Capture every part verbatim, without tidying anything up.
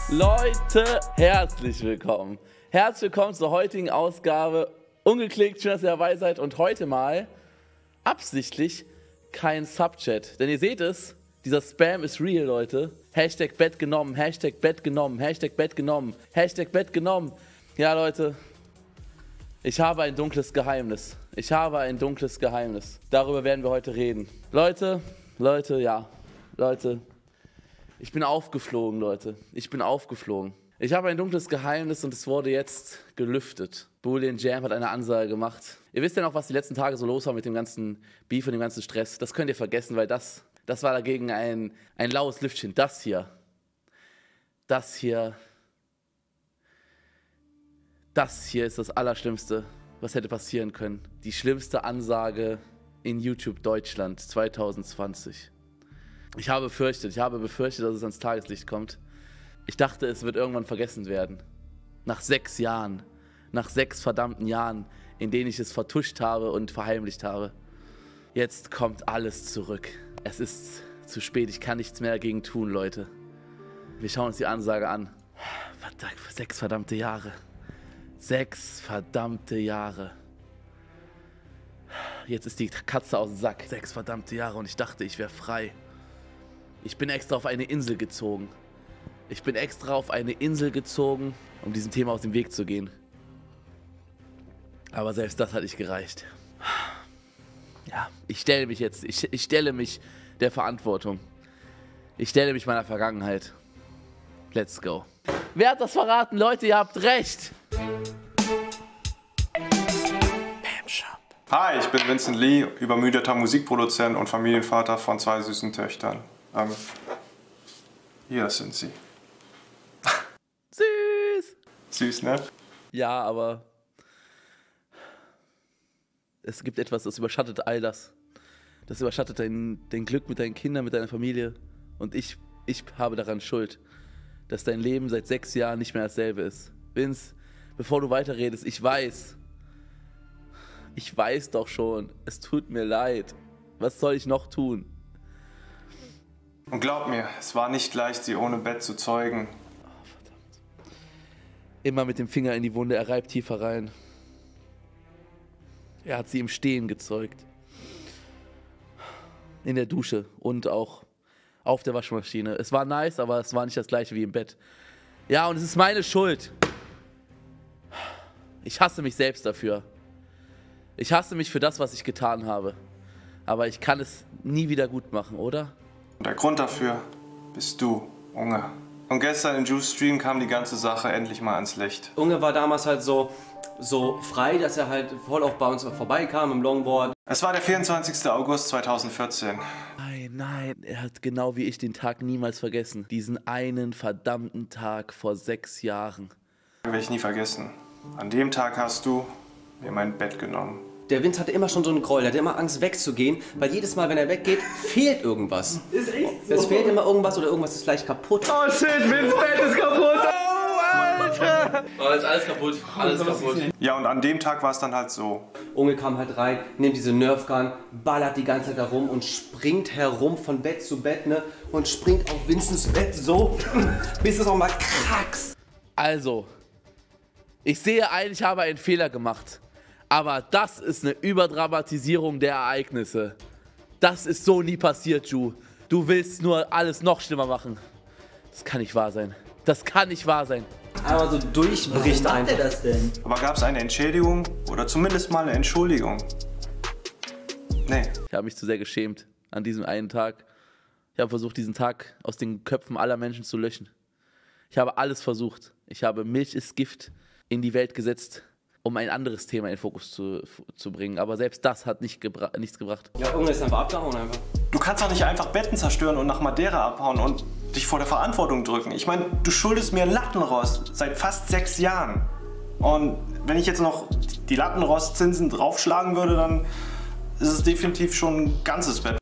Leute, herzlich willkommen. Herzlich willkommen zur heutigen Ausgabe Ungeklickt. Schön, dass ihr dabei seid. Und heute mal absichtlich kein Subchat. Denn ihr seht es, dieser Spam ist real, Leute. Hashtag Bett genommen, Hashtag Bett genommen, Hashtag Bett genommen, Hashtag Bett genommen. Ja, Leute, ich habe ein dunkles Geheimnis. Ich habe ein dunkles Geheimnis. Darüber werden wir heute reden. Leute, Leute, ja, Leute, ich bin aufgeflogen, Leute. Ich bin aufgeflogen. Ich habe ein dunkles Geheimnis und es wurde jetzt gelüftet. Boolean Jam hat eine Ansage gemacht. Ihr wisst ja noch, was die letzten Tage so los war mit dem ganzen Beef und dem ganzen Stress. Das könnt ihr vergessen, weil das, das war dagegen ein, ein laues Lüftchen. Das hier, das hier, das hier ist das Allerschlimmste, was hätte passieren können. Die schlimmste Ansage in YouTube Deutschland zwanzig zwanzig. Ich habe befürchtet, ich habe befürchtet, dass es ans Tageslicht kommt. Ich dachte, es wird irgendwann vergessen werden. Nach sechs Jahren, nach sechs verdammten Jahren, in denen ich es vertuscht habe und verheimlicht habe. Jetzt kommt alles zurück. Es ist zu spät, ich kann nichts mehr dagegen tun, Leute. Wir schauen uns die Ansage an. Verdammt, sechs verdammte Jahre. Sechs verdammte Jahre. Jetzt ist die Katze aus dem Sack. Sechs verdammte Jahre und ich dachte, ich wäre frei. Ich bin extra auf eine Insel gezogen. Ich bin extra auf eine Insel gezogen, um diesem Thema aus dem Weg zu gehen. Aber selbst das hat nicht gereicht. Ja, ich stelle mich jetzt, ich, ich stelle mich der Verantwortung. Ich stelle mich meiner Vergangenheit. Let's go. Wer hat das verraten? Leute, ihr habt recht. Hi, ich bin Vincent Lee, übermüdeter Musikproduzent und Familienvater von zwei süßen Töchtern. Ähm, hier sind sie. Süß. Süß, ne? Ja, aber es gibt etwas, das überschattet all das. Das überschattet dein, dein Glück mit deinen Kindern, mit deiner Familie. Und ich, ich habe daran Schuld, dass dein Leben seit sechs Jahren nicht mehr dasselbe ist. Vince, bevor du weiterredest, ich weiß, ich weiß doch schon, es tut mir leid. Was soll ich noch tun? Und glaub mir, es war nicht leicht, sie ohne Bett zu zeugen. Oh, verdammt. Immer mit dem Finger in die Wunde, er reibt tiefer rein. Er hat sie im Stehen gezeugt. In der Dusche und auch auf der Waschmaschine. Es war nice, aber es war nicht das gleiche wie im Bett. Ja, und es ist meine Schuld. Ich hasse mich selbst dafür. Ich hasse mich für das, was ich getan habe. Aber ich kann es nie wieder gut machen, oder? Und der Grund dafür bist du, Unge. Und gestern im Juice Stream kam die ganze Sache endlich mal ans Licht. Unge war damals halt so, so frei, dass er halt voll auf bei uns vorbeikam im Longboard. Es war der vierundzwanzigste August zweitausendvierzehn. Nein, nein, er hat genau wie ich den Tag niemals vergessen. Diesen einen verdammten Tag vor sechs Jahren. Werde ich nie vergessen. An dem Tag hast du mir mein Bett genommen. Der Vince hatte immer schon so einen Groll, der hatte immer Angst wegzugehen, weil jedes Mal, wenn er weggeht, fehlt irgendwas. Ist echt so. Es fehlt immer irgendwas oder irgendwas ist vielleicht kaputt. Oh shit, Vince Bett ist kaputt! Oh, Alter! Oh, ist alles kaputt, alles kaputt. Ja, und an dem Tag war es dann halt so. Unge kam halt rein, nimmt diese Nerfgun, ballert die ganze Zeit da rum und springt herum von Bett zu Bett, ne? Und springt auf Vincents Bett so, bis es auch mal krackst. Also, ich sehe ein, ich habe einen Fehler gemacht. Aber das ist eine Überdramatisierung der Ereignisse. Das ist so nie passiert, Ju. Du willst nur alles noch schlimmer machen. Das kann nicht wahr sein. Das kann nicht wahr sein. Aber so durchbricht Warum einfach. macht er das denn? Aber gab es eine Entschädigung oder zumindest mal eine Entschuldigung? Nee. Ich habe mich zu sehr geschämt an diesem einen Tag. Ich habe versucht, diesen Tag aus den Köpfen aller Menschen zu löschen. Ich habe alles versucht. Ich habe Milch ist Gift in die Welt gesetzt, um ein anderes Thema in den Fokus zu, zu bringen. Aber selbst das hat nicht gebra nichts gebracht. Ja, Unge ist einfach abgehauen einfach. Du kannst doch nicht einfach Betten zerstören und nach Madeira abhauen und dich vor der Verantwortung drücken. Ich meine, du schuldest mir einen Lattenrost seit fast sechs Jahren. Und wenn ich jetzt noch die Lattenrostzinsen draufschlagen würde, dann ist es definitiv schon ein ganzes Bett.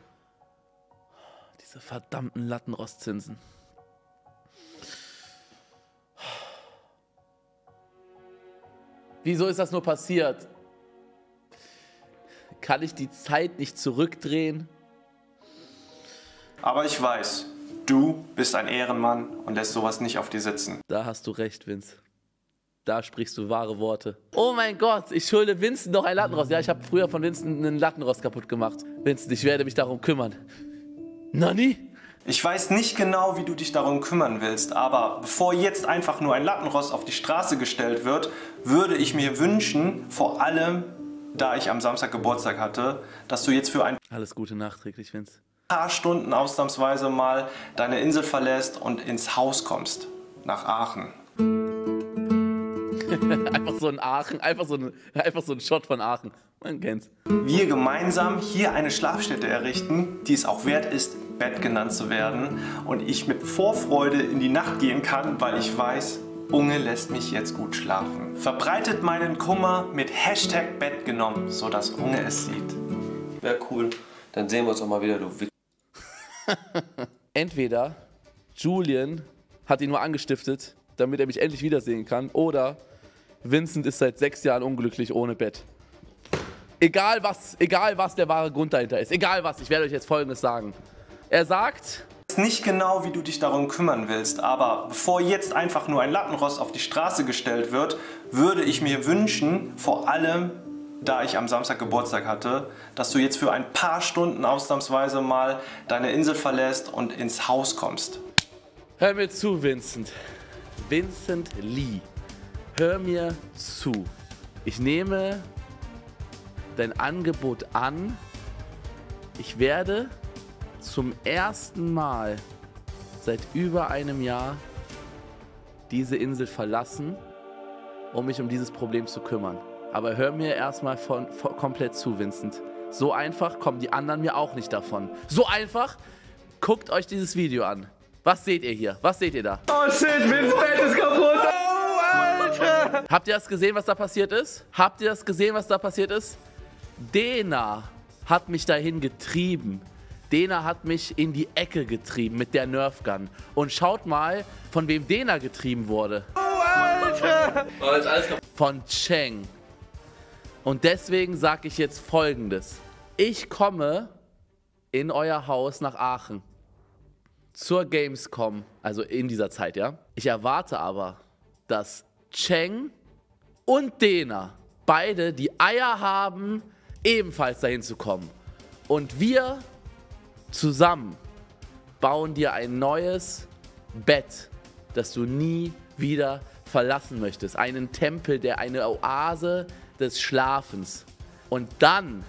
Diese verdammten Lattenrostzinsen. Wieso ist das nur passiert? Kann ich die Zeit nicht zurückdrehen? Aber ich weiß, du bist ein Ehrenmann und lässt sowas nicht auf dir sitzen. Da hast du recht, Vince. Da sprichst du wahre Worte. Oh mein Gott, ich schulde Vincent noch ein Lattenrost. Ja, ich habe früher von Vincent einen Lattenrost kaputt gemacht. Vincent, ich werde mich darum kümmern. Nani? Ich weiß nicht genau, wie du dich darum kümmern willst, aber bevor jetzt einfach nur ein Lattenrost auf die Straße gestellt wird, würde ich mir wünschen, vor allem, da ich am Samstag Geburtstag hatte, dass du jetzt für ein Alles Gute nachträglich, Vince. paar Stunden ausnahmsweise mal deine Insel verlässt und ins Haus kommst, nach Aachen. Einfach so ein Aachen, einfach so ein, einfach so ein Shot von Aachen. Man kennt's. Wir gemeinsam hier eine Schlafstätte errichten, die es auch wert ist, Bett genannt zu werden. Und ich mit Vorfreude in die Nacht gehen kann, weil ich weiß, Unge lässt mich jetzt gut schlafen. Verbreitet meinen Kummer mit Hashtag Bett genommen, sodass Unge es sieht. Wäre cool. Dann sehen wir uns auch mal wieder, du Wick. Entweder Julian hat ihn nur angestiftet, damit er mich endlich wiedersehen kann, oder Vincent ist seit sechs Jahren unglücklich ohne Bett. Egal was, egal was der wahre Grund dahinter ist, egal was, ich werde euch jetzt Folgendes sagen. Er sagt... Ich weiß nicht genau, wie du dich darum kümmern willst, aber bevor jetzt einfach nur ein Lattenrost auf die Straße gestellt wird, würde ich mir wünschen, vor allem, da ich am Samstag Geburtstag hatte, dass du jetzt für ein paar Stunden ausnahmsweise mal deine Insel verlässt und ins Haus kommst. Hör mir zu, Vincent. Vincent Lee. Hör mir zu. Ich nehme dein Angebot an. Ich werde zum ersten Mal seit über einem Jahr diese Insel verlassen, um mich um dieses Problem zu kümmern. Aber hör mir erstmal von, von, komplett zu, Vincent. So einfach kommen die anderen mir auch nicht davon. So einfach, guckt euch dieses Video an. Was seht ihr hier? Was seht ihr da? Oh shit, Vince Bett ist kaputt. Oh, Alter. Habt ihr das gesehen, was da passiert ist? Habt ihr das gesehen, was da passiert ist? Dena hat mich dahin getrieben. Dena hat mich in die Ecke getrieben mit der Nerf Gun. Und schaut mal, von wem Dena getrieben wurde. Oh, Alter. Oh, ist alles kaputt. Von Cheng. Und deswegen sage ich jetzt Folgendes. Ich komme in euer Haus nach Aachen. Zur Gamescom, also in dieser Zeit, ja. Ich erwarte aber, dass Cheng und Dena beide die Eier haben, ebenfalls dahin zu kommen. Und wir zusammen bauen dir ein neues Bett, das du nie wieder verlassen möchtest. Einen Tempel, der eine Oase des Schlafens. Und dann,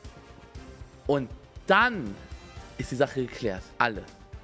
und dann ist die Sache geklärt. Alle.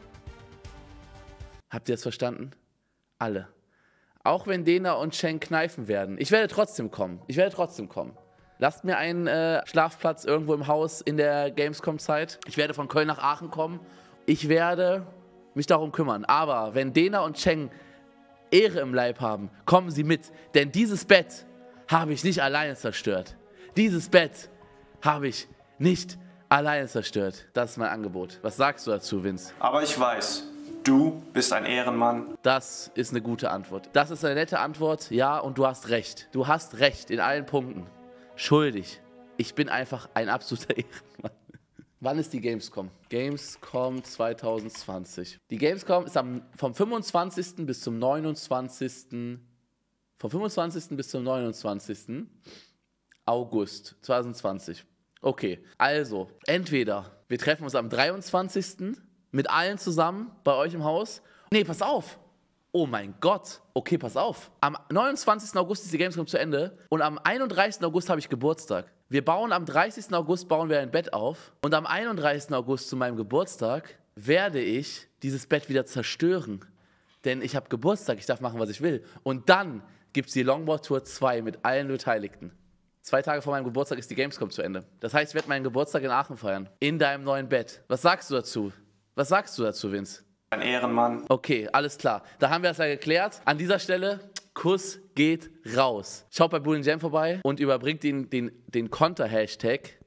Habt ihr das verstanden? Alle. Auch wenn Dena und Cheng kneifen werden. Ich werde trotzdem kommen. Ich werde trotzdem kommen. Lasst mir einen äh, Schlafplatz irgendwo im Haus in der Gamescom-Zeit. Ich werde von Köln nach Aachen kommen. Ich werde mich darum kümmern. Aber wenn Dena und Cheng Ehre im Leib haben, kommen sie mit. Denn dieses Bett habe ich nicht alleine zerstört. Dieses Bett habe ich nicht alleine zerstört. Das ist mein Angebot. Was sagst du dazu, Vince? Aber ich weiß, du bist ein Ehrenmann. Das ist eine gute Antwort. Das ist eine nette Antwort, ja, und du hast recht. Du hast recht in allen Punkten. Schuldig. Ich bin einfach ein absoluter Ehrenmann. Wann ist die Gamescom? Gamescom zwanzig zwanzig. Die Gamescom ist am, vom fünfundzwanzigsten bis zum neunundzwanzigsten Vom fünfundzwanzigsten bis zum neunundzwanzigsten August zwanzig zwanzig. Okay, also, entweder wir treffen uns am dreiundzwanzigsten mit allen zusammen bei euch im Haus. Nee, pass auf. Oh mein Gott. Okay, pass auf. Am neunundzwanzigsten August ist die Gamescom zu Ende und am einunddreißigsten August habe ich Geburtstag. Wir bauen am dreißigsten August bauen wir ein Bett auf und am einunddreißigsten August zu meinem Geburtstag werde ich dieses Bett wieder zerstören. Denn ich habe Geburtstag, ich darf machen, was ich will. Und dann gibt es die Longboard Tour zwei mit allen Beteiligten. Zwei Tage vor meinem Geburtstag ist die Gamescom zu Ende. Das heißt, ich werde meinen Geburtstag in Aachen feiern. In deinem neuen Bett. Was sagst du dazu? Was sagst du dazu, Vince? Ein Ehrenmann. Okay, alles klar. Da haben wir das ja geklärt. An dieser Stelle, Kuss geht raus. Schaut bei Bullen Jam vorbei und überbringt den, den, den Konter-Hashtag.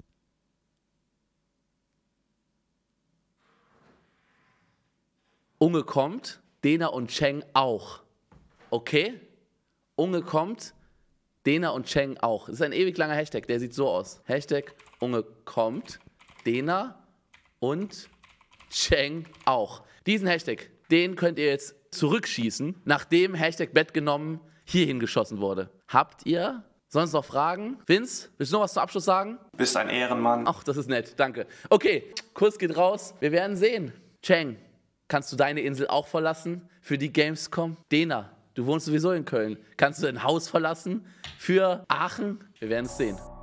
Unge kommt, Dena und Cheng auch. Okay? Unge kommt, Dena und Cheng auch. Das ist ein ewig langer Hashtag, der sieht so aus. Hashtag Unge kommt, Dena und Cheng auch. Diesen Hashtag, den könnt ihr jetzt zurückschießen, nachdem Hashtag Bett genommen hierhin geschossen wurde. Habt ihr sonst noch Fragen? Vince, willst du noch was zum Abschluss sagen? Bist ein Ehrenmann. Ach, das ist nett, danke. Okay, Kuss geht raus, wir werden sehen. Cheng, kannst du deine Insel auch verlassen für die Gamescom? Dena, du wohnst sowieso in Köln. Kannst du dein Haus verlassen für Aachen? Wir werden es sehen.